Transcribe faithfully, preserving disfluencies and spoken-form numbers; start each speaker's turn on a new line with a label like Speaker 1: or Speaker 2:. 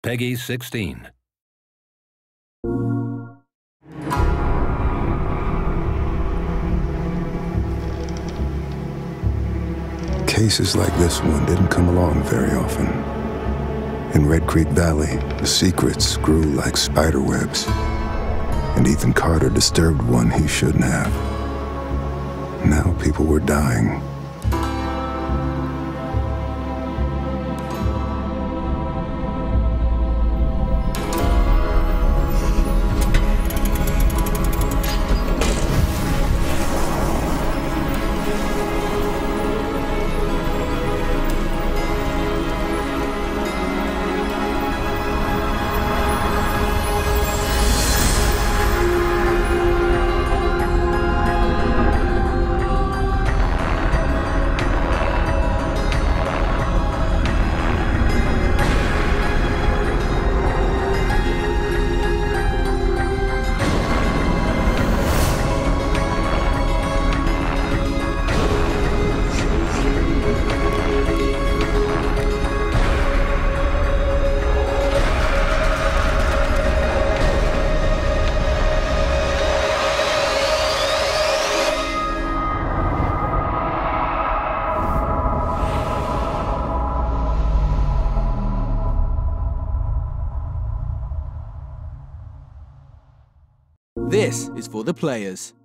Speaker 1: Peggy sixteen.
Speaker 2: Cases like this one didn't come along very often. In Red Creek Valley, the secrets grew like spider webs, and Ethan Carter disturbed one he shouldn't have. Now people were dying.
Speaker 3: This is for the players.